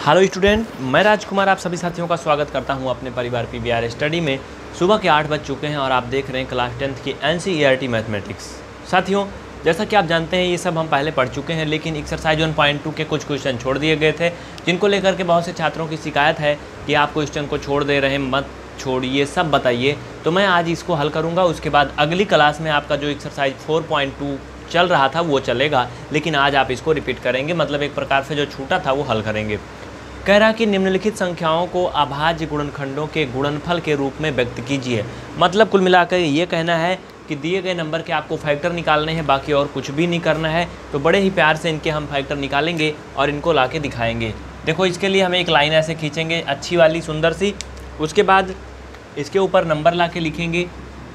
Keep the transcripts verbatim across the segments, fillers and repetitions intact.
Hello student, मैं राजकुमार आप सभी साथियों का स्वागत करता हूं अपने परिवार पीवीआर स्टडी में। सुबह के आठ बज चुके हैं और आप देख रहे हैं क्लास टेंथ की एनसीईआरटी मैथमेटिक्स। साथियों, जैसा कि आप जानते हैं ये सब हम पहले पढ़ चुके हैं, लेकिन एक्सरसाइज वन पॉइंट टू के कुछ क्वेश्चन छोड़ दिए गए थे, जिनको लेकर के बहुत से छात्रों की शिकायत है कि आप क्वेश्चन को छोड़ दे रहे हैं, मत छोड़िए, सब बताइए। तो मैं आज इसको हल करूँगा। उसके बाद अगली क्लास में आपका जो एक्सरसाइज फोर पॉइंट टू चल रहा था वो चलेगा, लेकिन आज आप इसको रिपीट करेंगे, मतलब एक प्रकार से जो छूटा था वो हल करेंगे। कह रहा कि निम्नलिखित संख्याओं को अभाज्य गुणनखंडों के गुणनफल के रूप में व्यक्त कीजिए। मतलब कुल मिलाकर ये कहना है कि दिए गए नंबर के आपको फैक्टर निकालने हैं, बाकी और कुछ भी नहीं करना है। तो बड़े ही प्यार से इनके हम फैक्टर निकालेंगे और इनको ला के दिखाएंगे। देखो, इसके लिए हमें एक लाइन ऐसे खींचेंगे, अच्छी वाली सुंदर सी। उसके बाद इसके ऊपर नंबर ला के लिखेंगे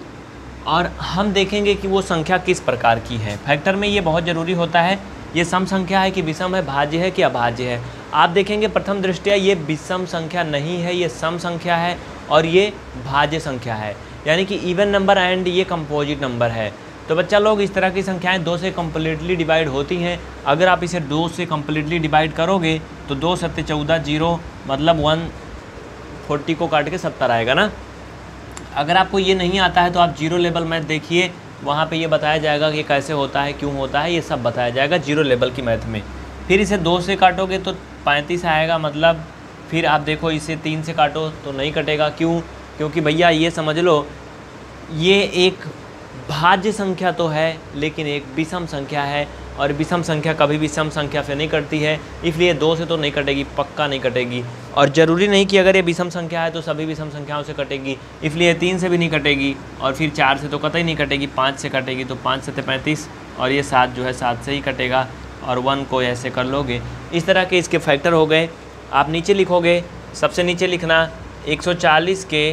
और हम देखेंगे कि वो संख्या किस प्रकार की है। फैक्टर में ये बहुत ज़रूरी होता है, ये सम संख्या है कि विषम है, भाज्य है कि अभाज्य है। आप देखेंगे प्रथम दृष्टया ये विषम संख्या नहीं है, ये सम संख्या है और ये भाज्य संख्या है, यानी कि इवन नंबर एंड ये कंपोजिट नंबर है। तो बच्चा लोग, इस तरह की संख्याएं दो से कम्प्लीटली डिवाइड होती हैं। अगर आप इसे दो से कम्प्लीटली डिवाइड करोगे तो दो सत्ते चौदह, जीरो मतलब वन फोर्टी को काट के सत्तर आएगा ना। अगर आपको ये नहीं आता है तो आप जीरो लेवल मैथ देखिए, वहाँ पे ये बताया जाएगा कि कैसे होता है, क्यों होता है, ये सब बताया जाएगा जीरो लेवल की मैथ में। फिर इसे दो से काटोगे तो पैंतीस आएगा, मतलब फिर आप देखो इसे तीन से काटो तो नहीं कटेगा। क्यों? क्योंकि भैया ये समझ लो, ये एक भाज्य संख्या तो है लेकिन एक विषम संख्या है, और विषम संख्या कभी भी सम संख्या से नहीं कटती है, इसलिए दो से तो नहीं कटेगी, पक्का नहीं कटेगी। और ज़रूरी नहीं कि अगर ये विषम संख्या है तो सभी विषम संख्याओं से कटेगी, इसलिए तीन से भी नहीं कटेगी, और फिर चार से तो कतई नहीं कटेगी, पाँच से कटेगी। तो पाँच से पैंतीस और ये सात जो है सात से ही कटेगा, और वन को ऐसे कर लोगे। इस तरह के इसके फैक्टर हो गए। आप नीचे लिखोगे, सबसे नीचे लिखना एक सौ चालीस के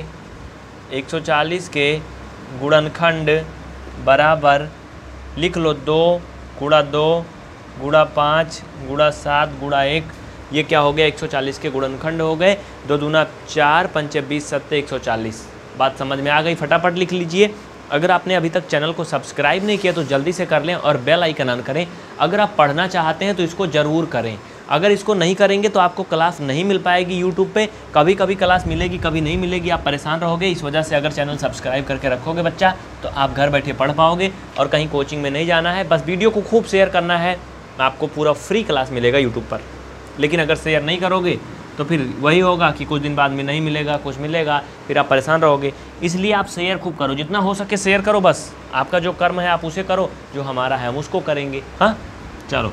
एक सौ चालीस के गुणनखंड बराबर लिख लो दो गुणा दो गुणा पाँच गुणा सात गुणा एक। ये क्या हो गया? एक सौ चालीस के गुणनखंड हो गए। दो दूना चार, पंचे बीस, सत्ते एक सौ चालीस। बात समझ में आ गई? फटाफट लिख लीजिए। अगर आपने अभी तक चैनल को सब्सक्राइब नहीं किया तो जल्दी से कर लें और बेल आइकन ऑन करें। अगर आप पढ़ना चाहते हैं तो इसको ज़रूर करें। अगर इसको नहीं करेंगे तो आपको क्लास नहीं मिल पाएगी यूट्यूब पे। कभी कभी क्लास मिलेगी, कभी नहीं मिलेगी, आप परेशान रहोगे। इस वजह से अगर चैनल सब्सक्राइब करके रखोगे बच्चा, तो आप घर बैठे पढ़ पाओगे और कहीं कोचिंग में नहीं जाना है। बस वीडियो को खूब शेयर करना है, आपको पूरा फ्री क्लास मिलेगा यूट्यूब पर। लेकिन अगर शेयर नहीं करोगे तो फिर वही होगा कि कुछ दिन बाद में नहीं मिलेगा, कुछ मिलेगा, फिर आप परेशान रहोगे। इसलिए आप शेयर खूब करो, जितना हो सके शेयर करो। बस आपका जो कर्म है आप उसे करो, जो हमारा है हम उसको करेंगे। हाँ, चलो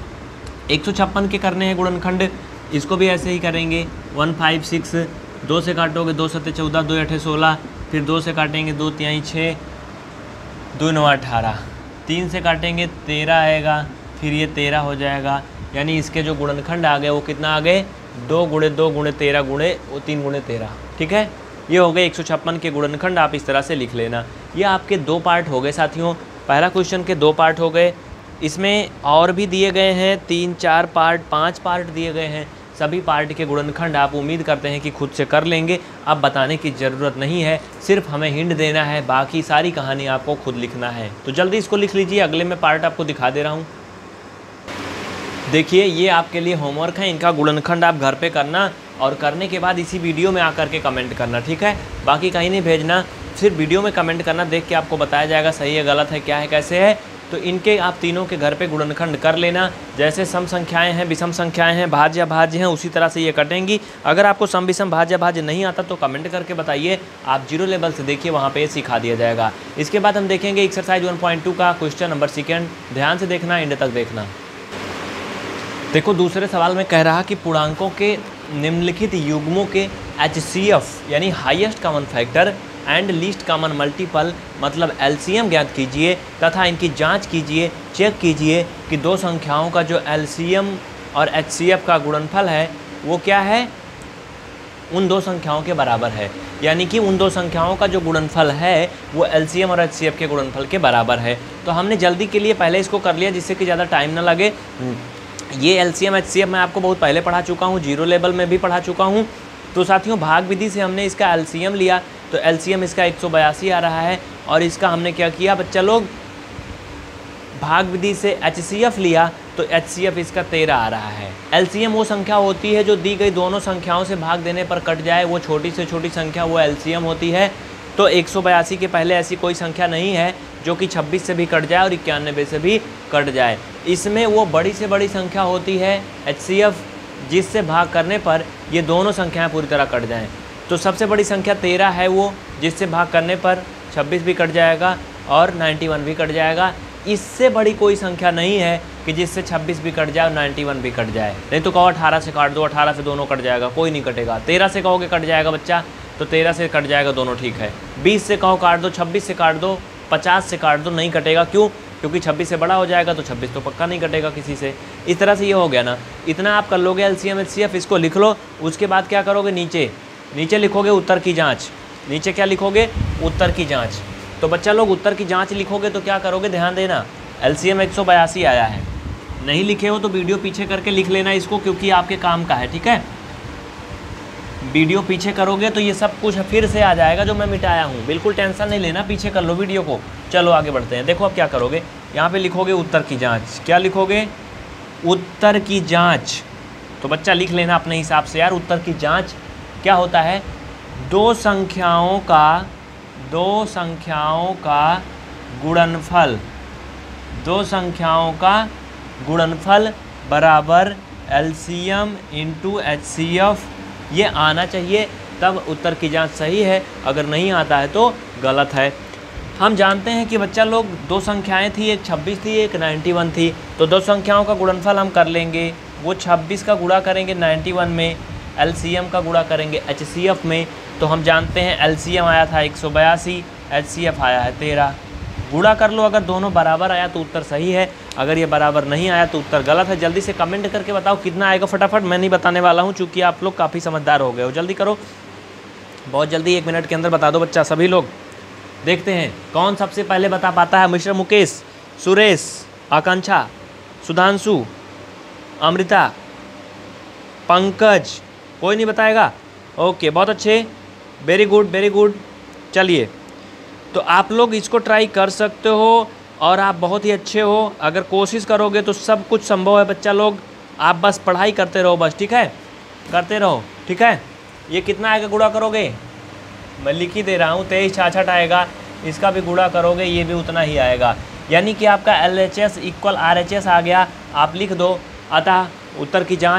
एक सौ छप्पन के करने हैं गुणनखंड, इसको भी ऐसे ही करेंगे। वन फाइव सिक्स, दो से काटोगे दो सत्ते चौदह, दो अठे सोलह, फिर दो से काटेंगे दो तिहाई छः, दो नौ अठारह, तीन से काटेंगे तेरह आएगा, फिर ये तेरह हो जाएगा। यानी इसके जो गुणनखंड आ गए वो कितना आ गए? दो गुणे दो गुणे तेरह गुणे वो तीन गुणे तेरह। ठीक है, ये हो गए एक सौ छप्पन के गुणनखंड। आप इस तरह से लिख लेना। ये आपके दो पार्ट हो गए साथियों। पहला क्वेश्चन के दो पार्ट हो गए। इसमें और भी दिए गए हैं तीन चार पार्ट, पांच पार्ट दिए गए हैं। सभी पार्ट के गुणनखंड आप उम्मीद करते हैं कि खुद से कर लेंगे। अब बताने की ज़रूरत नहीं है, सिर्फ हमें हिंट देना है, बाकी सारी कहानी आपको खुद लिखना है। तो जल्दी इसको लिख लीजिए। अगले में पार्ट आपको दिखा दे रहा हूँ। देखिए, ये आपके लिए होमवर्क है, इनका गुणनखंड आप घर पे करना और करने के बाद इसी वीडियो में आकर के कमेंट करना। ठीक है, बाकी कहीं नहीं भेजना, सिर्फ वीडियो में कमेंट करना। देख के आपको बताया जाएगा सही है, गलत है, क्या है, कैसे है। तो इनके आप तीनों के घर पे गुणनखंड कर लेना। जैसे सम संख्याएं हैं, विषम संख्याएं हैं, भाज्य भाज्य हैं, उसी तरह से ये कटेंगी। अगर आपको सम विषम भाज्य भाज्य नहीं आता तो कमेंट करके बताइए। आप जीरो लेवल से देखिए, वहाँ पे सिखा दिया जाएगा। इसके बाद हम देखेंगे एक्सरसाइज वन पॉइंट टू का क्वेश्चन नंबर सेकेंड। ध्यान से देखना, एंड तक देखना। देखो, दूसरे सवाल में कह रहा कि पूर्णांकों के निम्नलिखित युग्मों के एच सी एफ यानी highest common factor and least common multiple मतलब एल सी एम ज्ञात कीजिए तथा इनकी जांच कीजिए, चेक कीजिए कि दो संख्याओं का जो एल सी एम और एच सी एफ का गुणनफल है वो क्या है, उन दो संख्याओं के बराबर है। यानी कि उन दो संख्याओं का जो गुणनफल है वो एल सी एम और एच सी एफ के गुणनफल के बराबर है। तो हमने जल्दी के लिए पहले इसको कर लिया जिससे कि ज़्यादा टाइम ना लगे। ये L C M H C F मैं आपको बहुत पहले पढ़ा चुका हूँ, जीरो लेवल में भी पढ़ा चुका हूँ। तो साथियों, भाग विधि से हमने इसका एल सी एम लिया, तो एल सी एम इसका एक सौ बयासी आ रहा है। और इसका हमने क्या किया बच्चा लोग, भाग विधि से एच सी एफ लिया तो एच सी एफ इसका तेरह आ रहा है। एल सी एम वो संख्या होती है जो दी गई दोनों संख्याओं से भाग देने पर कट जाए, वो छोटी से छोटी संख्या वो एल सी एम होती है। तो एक सौ बयासी के पहले ऐसी कोई संख्या नहीं है जो कि छब्बीस से भी कट जाए और इक्यानवे से भी कट जाए। इसमें वो बड़ी से बड़ी संख्या होती है एच सी एफ, जिससे भाग करने पर ये दोनों संख्याएं पूरी तरह कट जाएं। तो सबसे बड़ी संख्या तेरह है वो, जिससे भाग करने पर छब्बीस भी कट जाएगा और इक्यानवे भी कट जाएगा। इससे बड़ी कोई संख्या नहीं है कि जिससे छब्बीस भी कट जाए और इक्यानवे भी कट जाए। नहीं तो कहो अठारह से काट दो, अठारह से दोनों कट जाएगा, कोई नहीं कटेगा। तेरह से कहोगे कट जाएगा बच्चा, तो तेरह से कट जाएगा, दोनों ठीक है। बीस से कहो काट दो, छब्बीस से काट दो, पचास से काट दो, नहीं कटेगा। क्यों? क्योंकि छब्बीस से बड़ा हो जाएगा तो छब्बीस तो पक्का नहीं कटेगा किसी से। इस तरह से ये हो गया ना, इतना आप कर लोगे L C M H C F, इसको लिख लो। उसके बाद क्या करोगे, नीचे नीचे लिखोगे उत्तर की जांच। नीचे क्या लिखोगे? उत्तर की जांच। तो बच्चा लोग उत्तर की जांच लिखोगे तो क्या करोगे, ध्यान देना, एल सी एम एक सौ बयासी आया है। नहीं लिखे हो तो वीडियो पीछे करके लिख लेना इसको, क्योंकि आपके काम का है, ठीक है। वीडियो पीछे करोगे तो ये सब कुछ फिर से आ जाएगा जो मैं मिटाया हूँ। बिल्कुल टेंशन नहीं लेना, पीछे कर लो वीडियो को। चलो आगे बढ़ते हैं। देखो अब क्या करोगे, यहाँ पे लिखोगे उत्तर की जांच। क्या लिखोगे? उत्तर की जांच। तो बच्चा लिख लेना अपने हिसाब से यार। उत्तर की जांच क्या होता है? दो संख्याओं का दो संख्याओं का गुणनफल दो संख्याओं का गुणनफल बराबर L C M into H C F, ये आना चाहिए, तब उत्तर की जांच सही है। अगर नहीं आता है तो गलत है। हम जानते हैं कि बच्चा लोग दो संख्याएं थी, एक छब्बीस थी, एक इक्यानवे थी। तो दो संख्याओं का गुणनफल हम कर लेंगे। वो छब्बीस का गुणा करेंगे इक्यानवे में, एल सी एम का गुणा करेंगे एच सी एफ में। तो हम जानते हैं एल सी एम आया था एक सौ बयासी, एच सी एफ आया है तेरह। गुणा कर लो, अगर दोनों बराबर आया तो उत्तर सही है, अगर ये बराबर नहीं आया तो उत्तर गलत है। जल्दी से कमेंट करके बताओ कितना आएगा फटाफट। मैं नहीं बताने वाला हूँ चूँकि आप लोग काफ़ी समझदार हो गए हो। जल्दी करो, बहुत जल्दी, एक मिनट के अंदर बता दो बच्चा सभी लोग। देखते हैं कौन सबसे पहले बता पाता है। मिस्टर मुकेश, सुरेश, आकांक्षा, सुधांशु, अमृता, पंकज, कोई नहीं बताएगा? ओके, बहुत अच्छे, वेरी गुड वेरी गुड। चलिए, तो आप लोग इसको ट्राई कर सकते हो और आप बहुत ही अच्छे हो। अगर कोशिश करोगे तो सब कुछ संभव है बच्चा लोग। आप बस पढ़ाई करते रहो बस, ठीक है, करते रहो, ठीक है। ये कितना आएगा गुणा करोगे? मैं लिख ही दे रहा हूँ, तेईस छाछठ आएगा। इसका भी गुणा करोगे, ये भी उतना ही आएगा। यानी कि आपका L H S equal R H S आ गया। आप लिख दो, अतः उत्तर की जांच,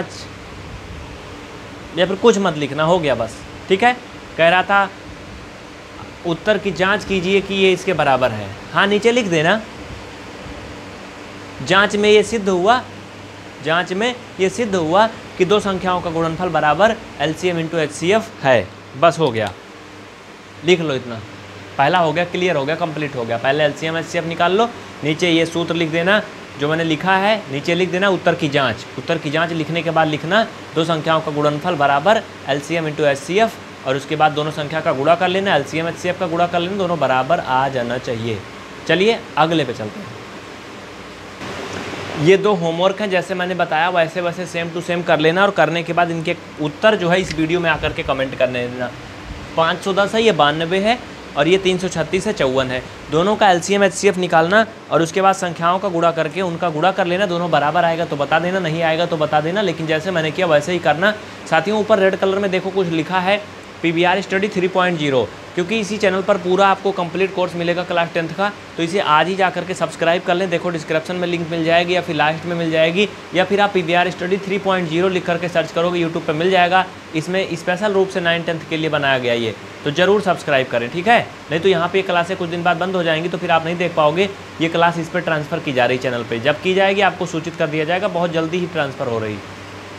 या फिर कुछ मत लिखना, हो गया बस, ठीक है। कह रहा था उत्तर की जांच कीजिए कि ये इसके बराबर है। हाँ, नीचे लिख देना, जांच में ये सिद्ध हुआ जांच में ये सिद्ध हुआ कि दो संख्याओं का गुणनफल बराबर L C M into H C F है। बस हो गया, लिख लो इतना। पहला हो गया, क्लियर हो गया, कंप्लीट हो गया। पहले L C M H C F निकाल लो, नीचे ये सूत्र लिख देना जो मैंने लिखा है, नीचे लिख देना उत्तर की जांच। उत्तर की जांच लिखने के बाद लिखना दो संख्याओं का गुणनफल बराबर L C M into H C F, और उसके बाद दोनों संख्या का गुणा कर लेना, L C M H C F का गुणा कर लेना, दोनों बराबर आ जाना चाहिए। चलिए अगले पे चलते हैं। ये दो होमवर्क हैं, जैसे मैंने बताया वैसे वैसे सेम टू सेम कर लेना, और करने के बाद इनके उत्तर जो है इस वीडियो में आकर के कमेंट करने देना। पाँच सौ दस है, ये बानवे है, और ये तीन सौ छत्तीस है, चौवन है। दोनों का L C M H C F निकालना और उसके बाद संख्याओं का गुणा करके उनका गुणा कर लेना। दोनों बराबर आएगा तो बता देना, नहीं आएगा तो बता देना, लेकिन जैसे मैंने किया वैसे ही करना। साथियों, ऊपर रेड कलर में देखो कुछ लिखा है P V R study three point zero, क्योंकि इसी चैनल पर पूरा आपको कंप्लीट कोर्स मिलेगा क्लास टेंथ का, तो इसे आज ही जा करके सब्सक्राइब कर लें। देखो डिस्क्रिप्शन में लिंक मिल जाएगी, या फिर लास्ट में मिल जाएगी, या फिर आप P V R study three point zero लिख करके सर्च करोगे, यूट्यूब पर मिल जाएगा। इसमें स्पेशल रूप से नाइन टेंथ के लिए बनाया गया ये, तो ज़रूर सब्सक्राइब करें, ठीक है। नहीं तो यहाँ पे क्लासें कुछ दिन बाद बंद हो जाएंगी, तो फिर आप नहीं देख पाओगे। ये क्लास इस पर ट्रांसफ़र की जा रही चैनल पर, जब की जाएगी आपको सूचित कर दिया जाएगा, बहुत जल्दी ही ट्रांसफ़र हो रही।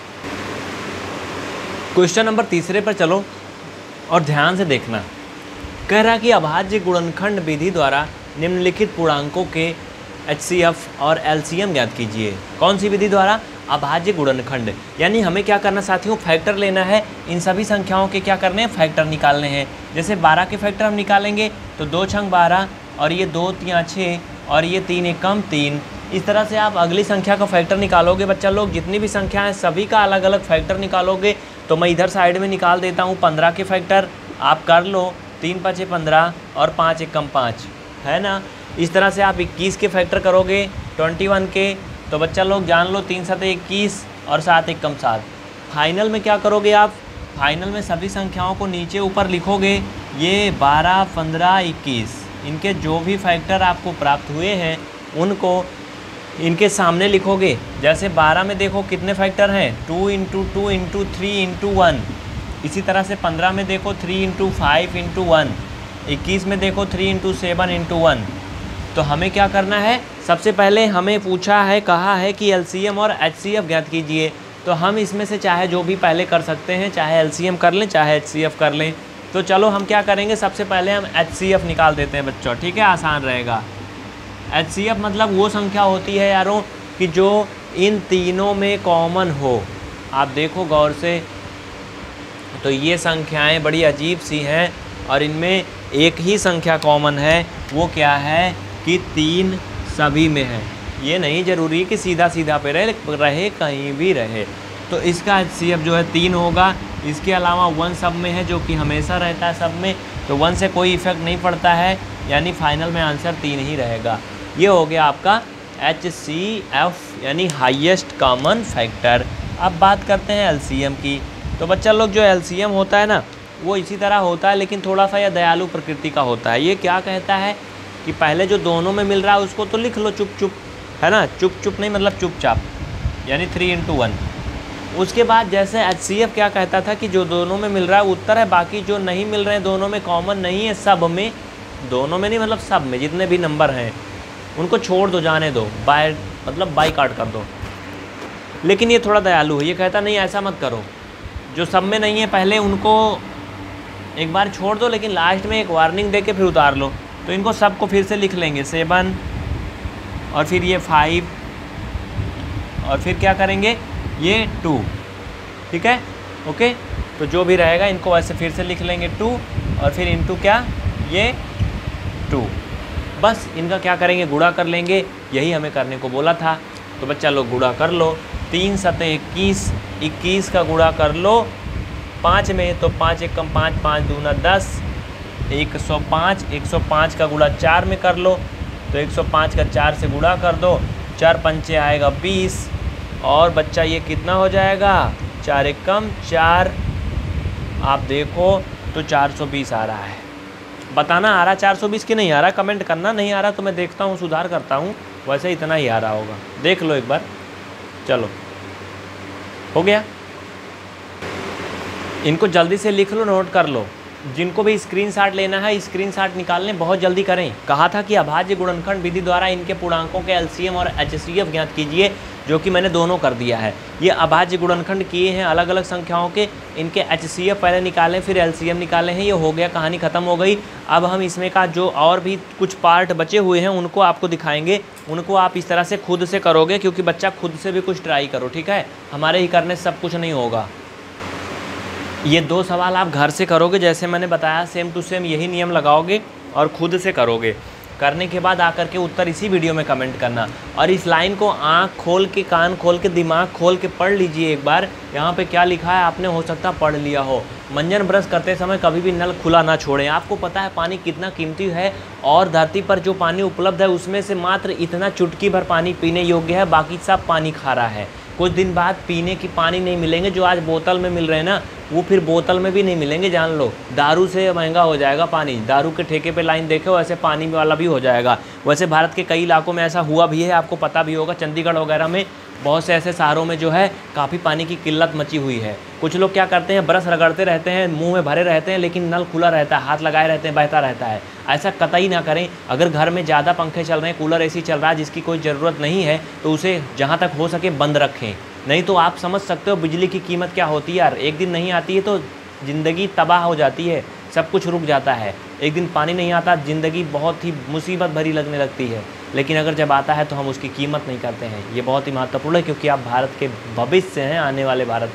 क्वेश्चन नंबर तीसरे पर चलो और ध्यान से देखना। कह रहा कि अभाज्य गुणनखंड विधि द्वारा निम्नलिखित पूर्णांकों के एच सी एफ और एल सी एम ज्ञात कीजिए। कौन सी विधि द्वारा? अभाज्य गुणनखंड। यानी हमें क्या करना साथियों, फैक्टर लेना है। इन सभी संख्याओं के क्या करने हैं, फैक्टर निकालने हैं। जैसे बारह के फैक्टर हम निकालेंगे तो दो छंग बारह, और ये दो तिया छः, और ये तीन एक कम तीन। इस तरह से आप अगली संख्या का फैक्टर निकालोगे बच्चा लोग। जितनी भी संख्या है सभी का अलग अलग फैक्टर निकालोगे। तो मैं इधर साइड में निकाल देता हूँ पंद्रह के फैक्टर, आप कर लो। तीन पचे पंद्रह और पाँच एक कम पाँच, है ना। इस तरह से आप इक्कीस के फैक्टर करोगे, इक्कीस के, तो बच्चा लोग जान लो तीन सतह इक्कीस और सात एक कम सात। फाइनल में क्या करोगे आप, फाइनल में सभी संख्याओं को नीचे ऊपर लिखोगे। ये बारह, पंद्रह, इक्कीस, इनके जो भी फैक्टर आपको प्राप्त हुए हैं उनको इनके सामने लिखोगे। जैसे बारह में देखो कितने फैक्टर हैं, two into two into three into one. इसी तरह से पंद्रह में देखो three into five into one. इक्कीस में देखो three into seven into one. तो हमें क्या करना है, सबसे पहले हमें पूछा है, कहा है कि एलसीएम और एचसीएफ ज्ञात कीजिए। तो हम इसमें से चाहे जो भी पहले कर सकते हैं, चाहे एलसीएम कर लें चाहे एचसीएफ कर लें। तो चलो हम क्या करेंगे, सबसे पहले हम एचसीएफ निकाल देते हैं बच्चों, ठीक है, आसान रहेगा। एचसीएफ मतलब वो संख्या होती है यारों कि जो इन तीनों में कॉमन हो। आप देखो गौर से, तो ये संख्याएं बड़ी अजीब सी हैं और इनमें एक ही संख्या कॉमन है, वो क्या है कि तीन सभी में है। ये नहीं ज़रूरी कि सीधा सीधा पे रहे रहे कहीं भी रहे। तो इसका एचसीएफ जो है तीन होगा। इसके अलावा वन सब में है जो कि हमेशा रहता है सब में, तो वन से कोई इफेक्ट नहीं पड़ता है, यानी फाइनल में आंसर तीन ही रहेगा। ये हो गया आपका एच सी एफ यानी हाईएस्ट कॉमन फैक्टर। अब बात करते हैं एलसीएम की। तो बच्चा लोग जो एलसीएम होता है ना, वो इसी तरह होता है लेकिन थोड़ा सा यह दयालु प्रकृति का होता है। ये क्या कहता है कि पहले जो दोनों में मिल रहा है उसको तो लिख लो चुप चुप, है ना, चुप चुप नहीं मतलब चुपचाप, यानी थ्री इंटू वन। उसके बाद जैसे एचसीएफ क्या कहता था कि जो दोनों में मिल रहा है उत्तर है, बाकी जो नहीं मिल रहे हैं दोनों में कॉमन नहीं है, सब में, दोनों में नहीं मतलब सब में जितने भी नंबर हैं उनको छोड़ दो, जाने दो, बाय मतलब बाई काट कर दो। लेकिन ये थोड़ा दयालु है, ये कहता नहीं ऐसा मत करो, जो सब में नहीं है पहले उनको एक बार छोड़ दो लेकिन लास्ट में एक वार्निंग दे के फिर उतार लो। तो इनको सबको फिर से लिख लेंगे, सेवन और फिर ये फाइव और फिर क्या करेंगे ये टू, ठीक है, ओके। तो जो भी रहेगा इनको वैसे फिर से लिख लेंगे टू और फिर इनटू क्या ये टू। बस इनका क्या करेंगे, गुणा कर लेंगे, यही हमें करने को बोला था। तो बच्चा लोग गुणा कर लो, तीन सतह इक्कीस, इक्कीस का गुणा कर लो पाँच में, तो पाँच एक कम पाँच, पाँच दूना दस, एक सौ पाँच, एक सौ पाँच का गुणा चार में कर लो, तो एक सौ पाँच का चार से गुणा कर दो, चार पंचे आएगा बीस, और बच्चा ये कितना हो जाएगा, चार एक कम चार, आप देखो तो चार सौ बीस आ रहा है। बताना आ रहा चार सौ बीस कि नहीं आ रहा, कमेंट करना। नहीं आ रहा तो मैं देखता हूँ, सुधार करता हूँ, वैसे इतना ही आ रहा होगा, देख लो एक बार। चलो हो गया, इनको जल्दी से लिख लो, नोट कर लो। जिनको भी स्क्रीनशॉट लेना है स्क्रीनशॉट निकाल लें, बहुत जल्दी करें। कहा था कि अभाज्य गुणनखंड विधि द्वारा इनके पूर्णांकों के एलसीएम और एचसीएफ ज्ञात कीजिए, जो कि मैंने दोनों कर दिया है। ये अभाज्य गुणनखंड किए हैं अलग अलग संख्याओं के, इनके एचसीएफ पहले निकालें फिर एलसीएम निकाले हैं, ये हो गया, कहानी ख़त्म हो गई। अब हम इसमें का जो और भी कुछ पार्ट बचे हुए हैं उनको आपको दिखाएंगे, उनको आप इस तरह से खुद से करोगे, क्योंकि बच्चा खुद से भी कुछ ट्राई करो, ठीक है, हमारे ही करने से सब कुछ नहीं होगा। ये दो सवाल आप घर से करोगे जैसे मैंने बताया, सेम टू सेम यही नियम लगाओगे और खुद से करोगे। करने के बाद आकर के उत्तर इसी वीडियो में कमेंट करना, और इस लाइन को आँख खोल के, कान खोल के, दिमाग खोल के पढ़ लीजिए एक बार। यहाँ पे क्या लिखा है आपने हो सकता पढ़ लिया हो। मंजन ब्रश करते समय कभी भी नल खुला ना छोड़ें। आपको पता है पानी कितना कीमती है, और धरती पर जो पानी उपलब्ध है उसमें से मात्र इतना चुटकी भर पानी पीने योग्य है, बाकी सब पानी खारा है। कुछ दिन बाद पीने की पानी नहीं मिलेंगे, जो आज बोतल में मिल रहे हैं ना, वो फिर बोतल में भी नहीं मिलेंगे, जान लो। दारू से महंगा हो जाएगा पानी, दारू के ठेके पे लाइन देखे वैसे पानी वाला भी हो जाएगा। वैसे भारत के कई इलाकों में ऐसा हुआ भी है, आपको पता भी होगा, चंडीगढ़ वगैरह में बहुत से ऐसे शहरों में जो है काफ़ी पानी की किल्लत मची हुई है। कुछ लोग क्या करते हैं, ब्रश रगड़ते रहते हैं, मुंह में भरे रहते हैं, लेकिन नल खुला रहता है, हाथ लगाए रहते हैं, बहता रहता है। ऐसा कतई ना करें। अगर घर में ज़्यादा पंखे चल रहे हैं, कूलर एसी चल रहा है जिसकी कोई ज़रूरत नहीं है, तो उसे जहाँ तक हो सके बंद रखें। नहीं तो आप समझ सकते हो बिजली की कीमत क्या होती है यार। एक दिन नहीं आती है तो ज़िंदगी तबाह हो जाती है, सब कुछ रुक जाता है। एक दिन पानी नहीं आता, ज़िंदगी बहुत ही मुसीबत भरी लगने लगती है। लेकिन अगर जब आता है तो हम उसकी कीमत नहीं करते हैं। ये बहुत ही महत्वपूर्ण है, क्योंकि आप भारत के भविष्य हैं, आने वाले भारत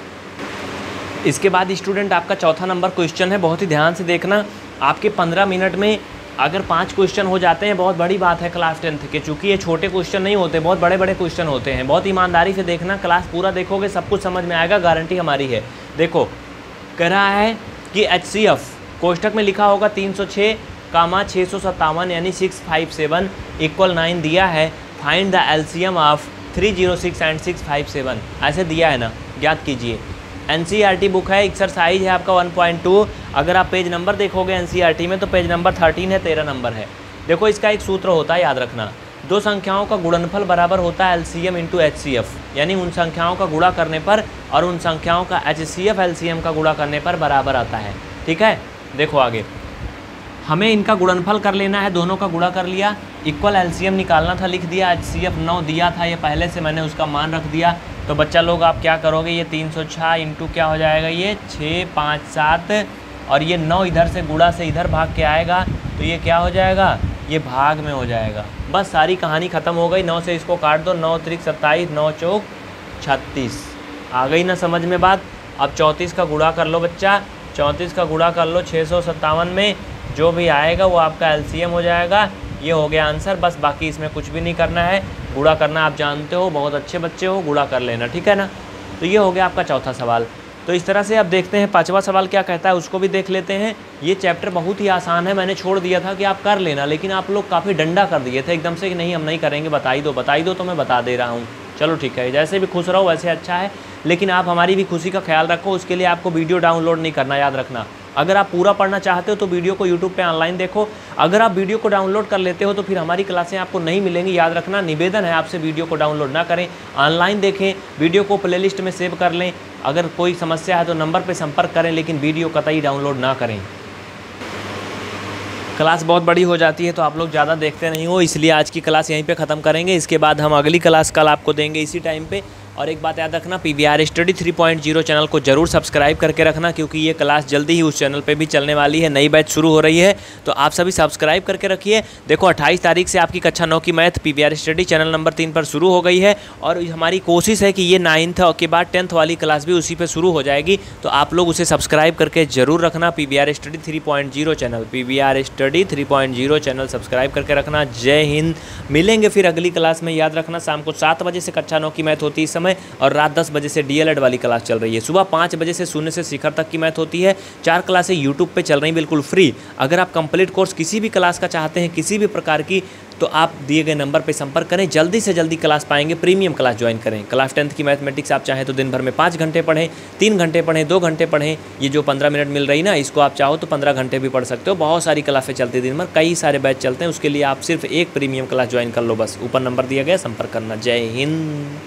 के। इसके बाद स्टूडेंट आपका चौथा नंबर क्वेश्चन है, बहुत ही ध्यान से देखना। आपके पंद्रह मिनट में अगर पाँच क्वेश्चन हो जाते हैं बहुत बड़ी बात है क्लास टेंथ के, चूँकि ये छोटे क्वेश्चन नहीं होते, बहुत बड़े बड़े क्वेश्चन होते हैं। बहुत ईमानदारी से देखना, क्लास पूरा देखोगे सब कुछ समझ में आएगा, गारंटी हमारी है। देखो कह रहा है कि एच सी एफ कोष्टक में लिखा होगा तीन सौ छः कामा छः सौ सत्तावन यानी six five seven equal nine दिया है। Find the LCM of three zero six and six five seven ऐसे दिया है ना, याद कीजिए। एनसीईआरटी बुक है, एक्सरसाइज है आपका वन पॉइंट टू। अगर आप पेज नंबर देखोगे एनसीईआरटी में तो पेज नंबर थर्टीन है, तेरह नंबर है। देखो इसका एक सूत्र होता है, याद रखना, दो संख्याओं का गुणनफल बराबर होता है एलसीएम इंटू एचसीएफ, यानी उन संख्याओं का गुणा करने पर और उन संख्याओं का एचसीएफ एलसीएम का गुणा करने पर बराबर आता है। ठीक है, देखो आगे हमें इनका गुणनफल कर लेना है, दोनों का गुणा कर लिया, इक्वल एलसीएम निकालना था, लिख दिया, एचसीएफ नौ दिया था, ये पहले से मैंने उसका मान रख दिया। तो बच्चा लोग आप क्या करोगे, ये तीन सौ छः इंटू क्या हो जाएगा, ये छः पाँच सात, और ये नौ इधर से गुणा से इधर भाग के आएगा, तो ये क्या हो जाएगा, ये भाग में हो जाएगा। बस सारी कहानी ख़त्म हो गई। नौ से इसको काट दो, नौ त्रिक सत्ताईस, नौ चौक छत्तीस। आ गई ना समझ में बात। अब चौंतीस का गुणा कर लो बच्चा, चौंतीस का गुणा कर लो छः सौ सत्तावन में, जो भी आएगा वो आपका एलसीएम हो जाएगा। ये हो गया आंसर, बस बाकी इसमें कुछ भी नहीं करना है। गुणा करना आप जानते हो, बहुत अच्छे बच्चे हो, गुणा कर लेना, ठीक है ना। तो ये हो गया आपका चौथा सवाल। तो इस तरह से अब देखते हैं पांचवा सवाल क्या कहता है, उसको भी देख लेते हैं। ये चैप्टर बहुत ही आसान है, मैंने छोड़ दिया था कि आप कर लेना, लेकिन आप लोग काफ़ी डंडा कर दिए थे एकदम से कि नहीं हम नहीं करेंगे, बताई दो बताई दो, तो मैं बता दे रहा हूँ। चलो ठीक है, जैसे भी खुश रहो वैसे अच्छा है, लेकिन आप हमारी भी खुशी का ख्याल रखो। उसके लिए आपको वीडियो डाउनलोड नहीं करना, याद रखना। अगर आप पूरा पढ़ना चाहते हो तो वीडियो को यूट्यूब पे ऑनलाइन देखो। अगर आप वीडियो को डाउनलोड कर लेते हो तो फिर हमारी क्लासें आपको नहीं मिलेंगी, याद रखना। निवेदन है आपसे, वीडियो को डाउनलोड ना करें, ऑनलाइन देखें, वीडियो को प्लेलिस्ट में सेव कर लें। अगर कोई समस्या है तो नंबर पर संपर्क करें, लेकिन वीडियो कतई डाउनलोड ना करें। क्लास बहुत बड़ी हो जाती है तो आप लोग ज़्यादा देखते नहीं हो, इसलिए आज की क्लास यहीं पे ख़त्म करेंगे। इसके बाद हम अगली क्लास कल आपको देंगे इसी टाइम पे। और एक बात याद रखना, PVR study three point zero channel को जरूर सब्सक्राइब करके रखना, क्योंकि ये क्लास जल्दी ही उस चैनल पे भी चलने वाली है, नई बैच शुरू हो रही है, तो आप सभी सब्सक्राइब करके रखिए। देखो अट्ठाईस तारीख से आपकी कक्षा नौ की math PVR study channel number तीन पर शुरू हो गई है, और हमारी कोशिश है कि ये नाइन्थ के बाद टेंथ वाली क्लास भी उसी पर शुरू हो जाएगी, तो आप लोग उसे सब्सक्राइब करके जरूर रखना। PVR study three point zero channel, PVR study three point zero channel subscribe करके रखना। जय हिंद। मिलेंगे फिर अगली क्लास में, याद रखना शाम को सात बजे से कक्षा नौ की मैथ होती है इस समय, और रात दस बजे से डीएलएड वाली क्लास चल रही है। सुबह पाँच बजे से शून्य से शिखर तक की मैथ होती है। चार क्लासें यूट्यूब पे चल रही बिल्कुल फ्री। अगर आप कंप्लीट कोर्स किसी भी क्लास का चाहते हैं, किसी भी प्रकार की, तो आप दिए गए नंबर पे संपर्क करें, जल्दी से जल्दी क्लास पाएंगे। प्रीमियम क्लास ज्वाइन करें। क्लास टेंथ की मैथमेटिक्स आप चाहें तो दिन भर में पाँच घंटे पढ़ें, तीन घंटे पढ़ें, दो घंटे पढ़ें। ये जो पंद्रह मिनट मिल रही ना, इसको आप चाहो तो पंद्रह घंटे भी पढ़ सकते हो। बहुत सारी क्लासें चलती दिन भर, कई सारे बैच चलते हैं। उसके लिए आप सिर्फ एक प्रीमियम क्लास ज्वाइन कर लो बस। ऊपर नंबर दिया गया, संपर्क करना। जय हिंद।